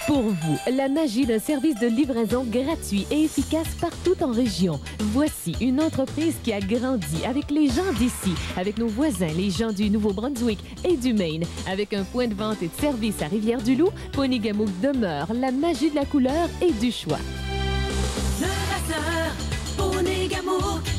Pour vous, la magie d'un service de livraison gratuit et efficace partout en région. Voici une entreprise qui a grandi avec les gens d'ici, avec nos voisins, les gens du Nouveau-Brunswick et du Maine. Avec un point de vente et de service à Rivière-du-Loup, Ponygamook demeure la magie de la couleur et du choix. Le rasseur, Ponygamook.